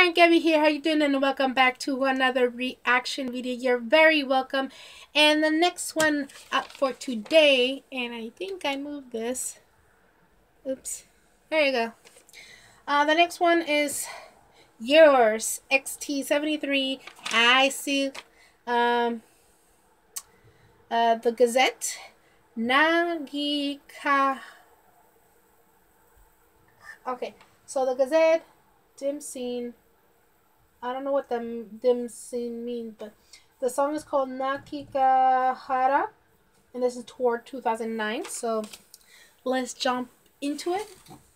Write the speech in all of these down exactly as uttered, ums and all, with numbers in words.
friend Gabby here. How you doing? And welcome back to another reaction video. You're very welcome. And the next one up for today, and I think I moved this. Oops. There you go. Uh, the next one is yours, X T seventy-three. I see. Um, uh, the Gazette, Nakigahara. Okay, so the Gazette, dim scene. I don't know what the dim scene means, but the song is called Nakigahara, and this is toward two thousand nine. So let's jump into it.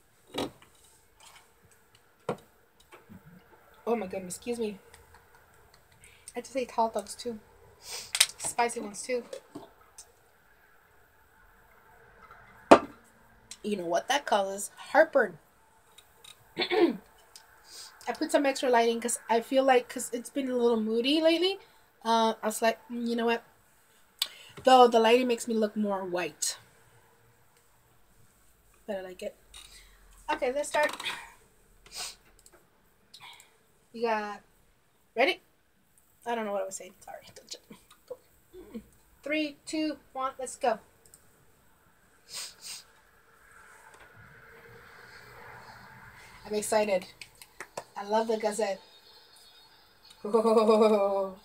Oh my goodness, excuse me. I just ate hot dogs too, spicy ones too. You know what that causes? Heartburn. I put some extra lighting because I feel like, because it's been a little moody lately, uh, I was like, mm, you know what? Though the lighting makes me look more white. But I like it. Okay, let's start. You got, ready? I don't know what I was saying. Sorry. Three, two, one, let's go. I'm excited. I love the Gazette. Oh.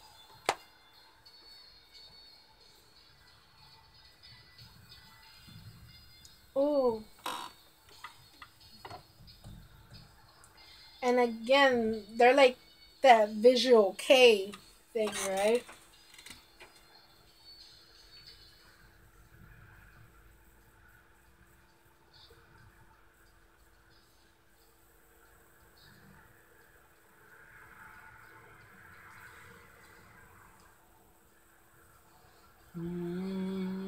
Oh. And again, they're like that visual K thing, right? Mm.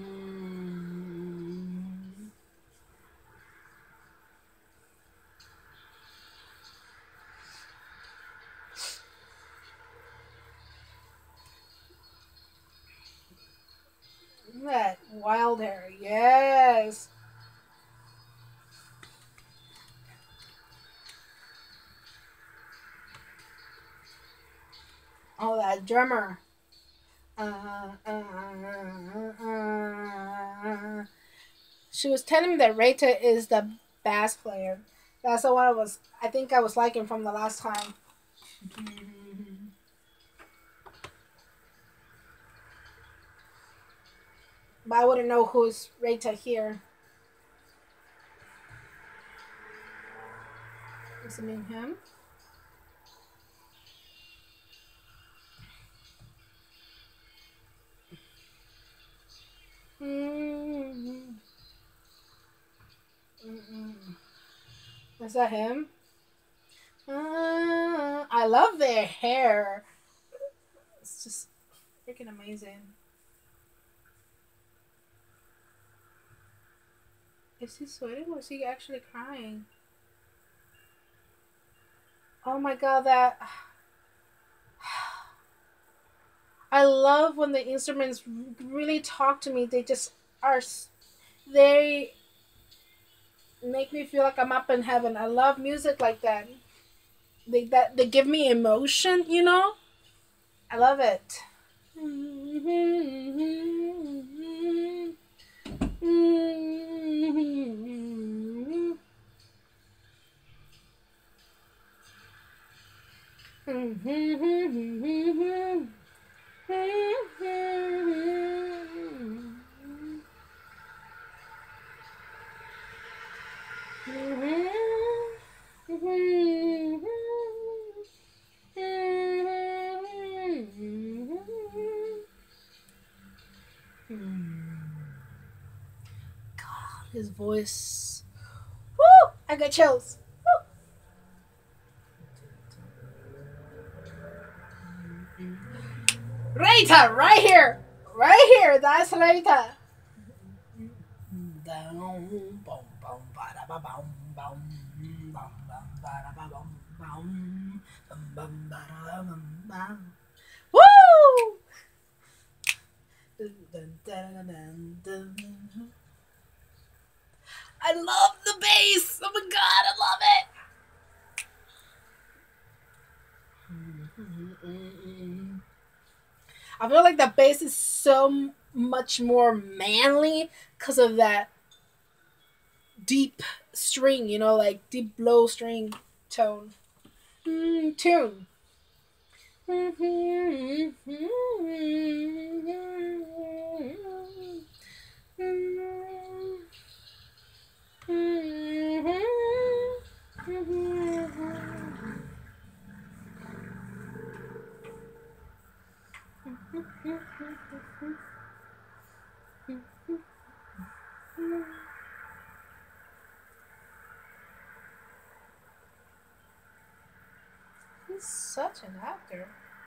That wild hair, yes. Oh, that drummer. Uh, uh, uh, uh. She was telling me that Rita is the bass player. That's the one I was. I think I was liking from the last time. But I wouldn't know who's Rita here. Does it mean him? Mm-hmm. Mm-mm. Is that him? Uh, I love their hair. It's just freaking amazing. Is he sweating or is he actually crying? Oh my god, that. I love when the instruments really talk to me. They just are. They make me feel like I'm up in heaven. I love music like that. They that they give me emotion, you know? I love it. God, his voice. Woo! I got chills. Woo! Rita, right here. Right here. That's Rita. Woo! I love the bass. Oh my god, I love it. I feel like the bass is so much more manly because of that deep string, you know, like deep low string tone. Mm, tune. He's such an actor.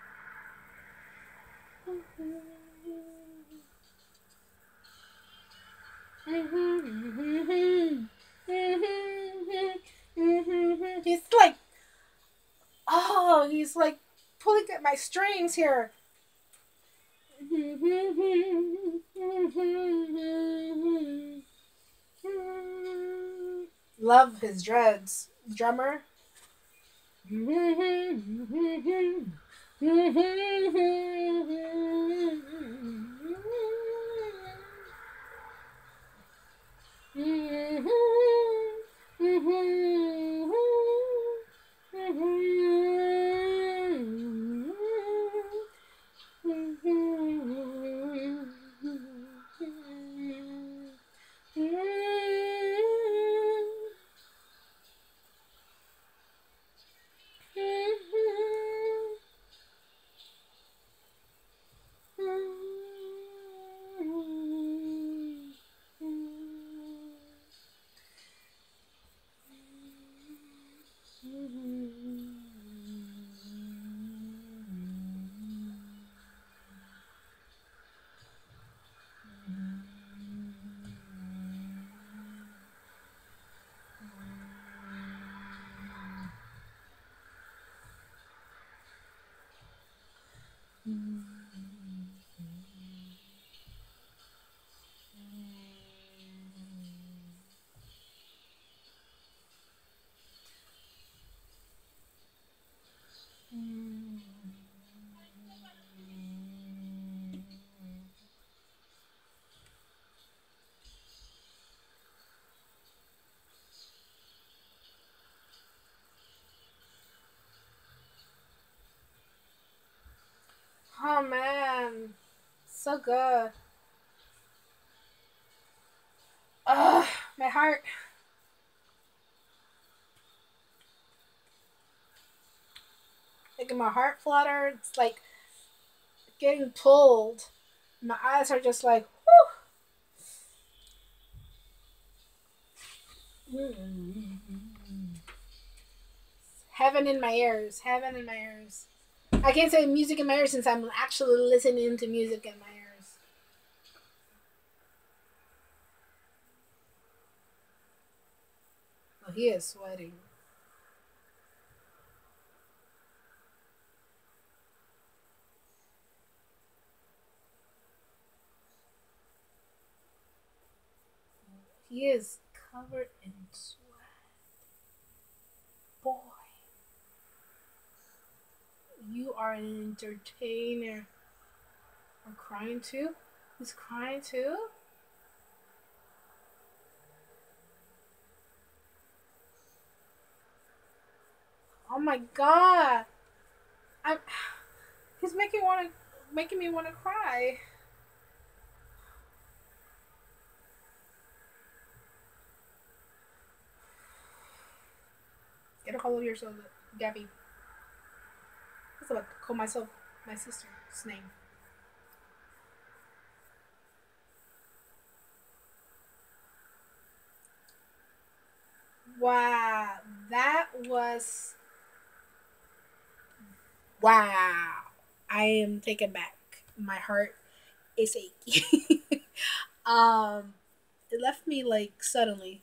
He's like, oh, he's like pulling at my strings here. Love his dreads. Drummer. Oh man, so good. Ugh, my heart. Making my heart flutter. It's like getting pulled. My eyes are just like, whew. Heaven in my ears. Heaven in my ears. I can't say music in my ears since I'm actually listening to music in my ears. Oh, he is sweating. He is covered in sweat. Boy, you are an entertainer. We're crying too? He's crying too? Oh my god. I'm he's making wanna making me wanna cry. Get a hold of yourself, Gabby. That's about to call myself my sister's name. Wow. That was wow. I am taken back. My heart is achy. um it left me like suddenly.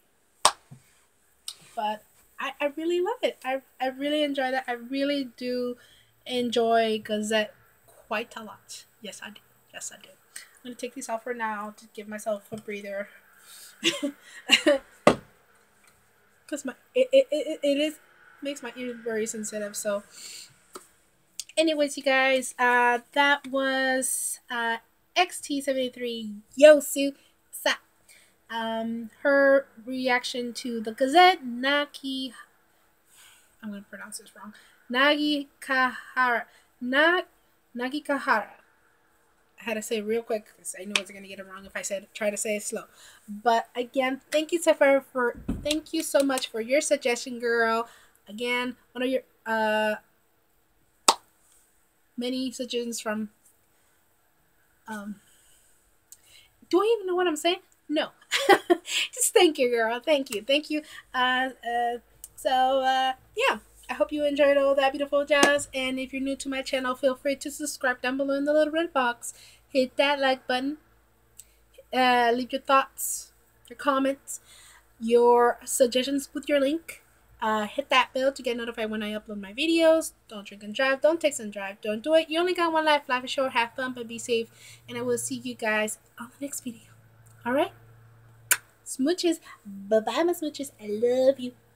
But I, I really love it. I, I really enjoy that. I really do enjoy Gazette quite a lot. Yes, I do. Yes, I do. I'm going to take these off for now to give myself a breather. Because my it, it, it, it is makes my ears very sensitive. So anyways, you guys, uh, that was uh, X T seventy-three Yosu Sa. Um, her reaction to the Gazette Naki. I'm going to pronounce this wrong. Nagikahara. Na, Nagikahara. I had to say it real quick because I know I was going to get it wrong if I said try to say it slow. But again, thank you, Sephora, for thank you so much for your suggestion, girl. Again, one of your uh many suggestions from um. Do I even know what I'm saying? No. Just thank you, girl. Thank you, thank you. Uh, uh. So uh, yeah. I hope you enjoyed all that beautiful jazz. And if you're new to my channel, feel free to subscribe down below in the little red box. Hit that like button. Uh, leave your thoughts, your comments, your suggestions with your link. Uh, hit that bell to get notified when I upload my videos. Don't drink and drive. Don't text and drive. Don't do it. You only got one life. Life is short. Have fun, but be safe. And I will see you guys on the next video. All right? Smooches. Bye-bye, my smooches. I love you.